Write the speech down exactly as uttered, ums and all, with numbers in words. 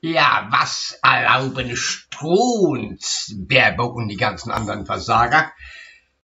Ja, was erlauben Strunz, Baerbock und die ganzen anderen Versager?